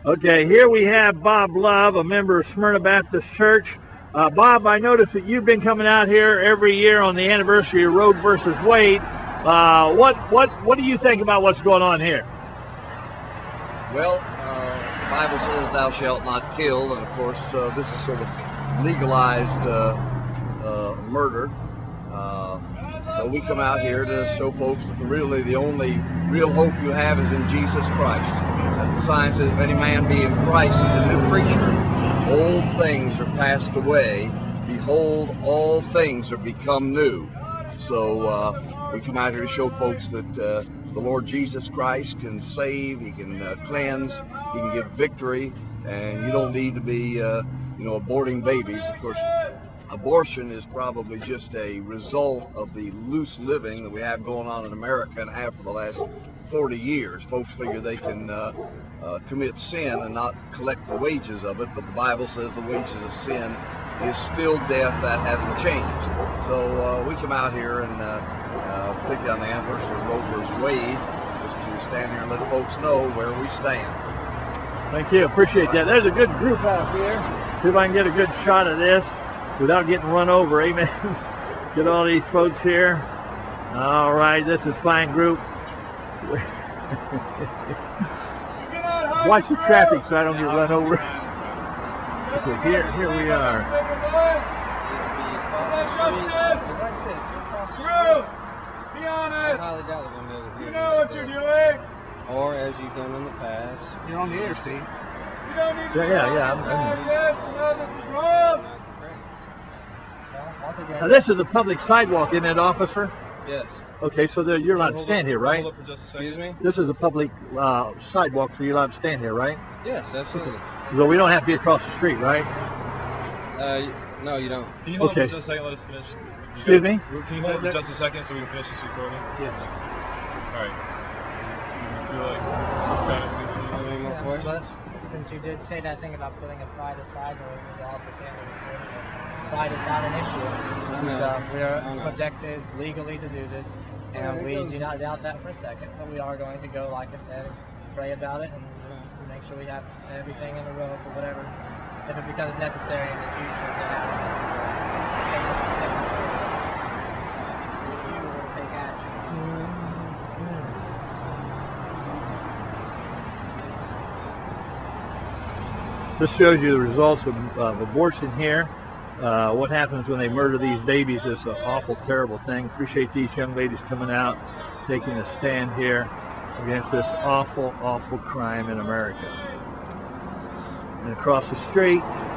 Okay, here we have Bob Love, a member of Smyrna Baptist Church. Bob, I noticed that you've been coming out here every year on the anniversary of Roe versus Wade. What do you think about what's going on here? Well, the Bible says thou shalt not kill, and of course this is sort of legalized murder. So we come out here to show folks that really the only real hope you have is in Jesus Christ. As the sign says, if any man be in Christ, he's a new creature. Old things are passed away. Behold, all things are become new. So we come out here to show folks that the Lord Jesus Christ can save, he can cleanse, he can give victory, and you don't need to be, aborting babies. Of course, abortion is probably just a result of the loose living that we have going on in America and have for the last 40 years. Folks figure they can commit sin and not collect the wages of it, but the Bible says the wages of sin is still death. That hasn't changed. So we come out here and particularly on the anniversary of Roe versus Wade, just to stand here and let folks know where we stand. Thank you, appreciate that. There's a good group out here. See if I can get a good shot of this without getting run over. Amen. Get all these folks here. All right, this is a fine group. Watch the traffic so I don't get run over. Okay, here we are. Be honest. I highly doubt they're going to be able to hear you. Know what you're doing. Or as you've done in the past. You're on the interstate. You don't need to Yeah. No, this is wrong. Now this is a public sidewalk, isn't it, officer? Yes. Okay, so you're allowed to stand here, right? Hold up for just a second. Excuse me? This is a public sidewalk, so you're allowed to stand here, right? Yes, absolutely. So we don't have to be across the street, right? No, you don't. Can you hold up for just a second? Let us finish. Excuse me? Can you hold up for just a second so we can finish this recording? Yeah. All right. I feel like we've got it. Any more questions? Since you did say that thing about putting a pride aside, but we also say that pride is not an issue. We are protected legally to do this, and we do not doubt that for a second. But we are going to go, like I said, pray about it and just make sure we have everything in a row for whatever, if it becomes necessary in the future to have take this step. We will take action. This shows you the results of abortion here. What happens when they murder these babies is an awful, terrible thing. Appreciate these young ladies coming out, taking a stand here against this awful, awful crime in America. And across the street,